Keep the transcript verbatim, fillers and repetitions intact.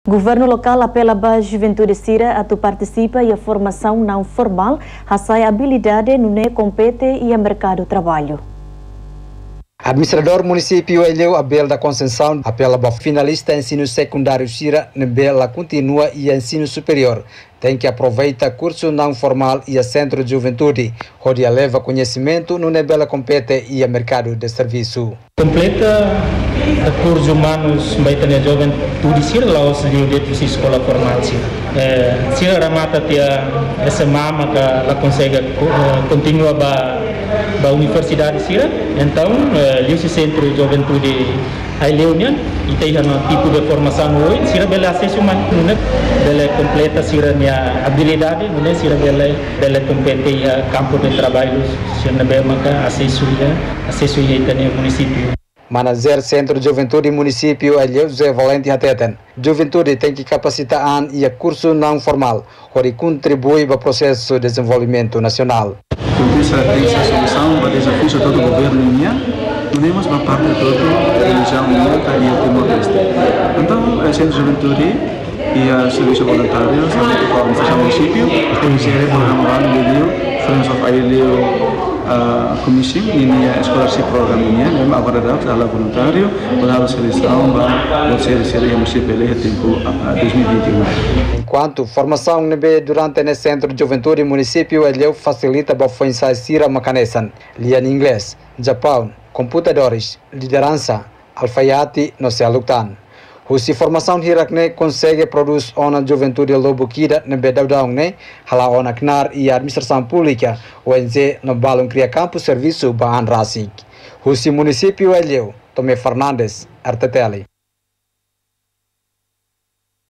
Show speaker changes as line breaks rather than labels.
Governo local apela para a juventude Sira a tu participa e a formação não formal, assai habilidade no ne compete e a mercado de trabalho.
Administrador município Eleu Abel da Conceição apela para finalista ensino secundário Sira Nebela continua e ensino superior. Tem que aproveitar curso não formal e a centro de juventude, onde leva conhecimento no Nebela compete e a mercado de serviço.
Completa cursos humanos baita na juventude Sira lá os de escola formação. Sira ramata tia essa mama que ela consegue continua ba ba universidade Sira. Então, esse centro de juventude a Leunian e tem um tipo de formação hoje, Sira bela acesso humano, né? Bela completa Sira minha habilidade, né? Sira bela bela compete a campo de trabalho, Sira bela maka acesso ia acesso ia no município.
Manager Centro de Juventude Município Eleu José Valente Hateten. Juventude tem que capacitar e a curso não formal, onde contribui para o processo de desenvolvimento nacional.
Essa tem essa solução para desafio de todo o governo minha. Temos uma parte de toda a religião minha que é Timor-Leste. Então, o Centro de Juventude e a serviço voluntário, a organização do município, iniciaram o programa lá no Eleu, Friends of Eleu Commission, ini a scholarship program ini, memang agora dá para voluntário, para a seleção, para o serviço do município Eleu tempo dois mil e vinte e um.
Enquanto formação nebe durante o Centro de Juventude Município Eleu facilita para a Sira Macanesan, lia em inglês, Japão, computadores, liderança, alfaiate, no se alutan. Husi formação hirakne consegue produzir ona juventude lobo kida nebe daudang ne, hala ona knar e administração pública, O N Z no balão cria campo serviço ba an rasik. Husi município Eleu, Tomé Fernandes, R T T L.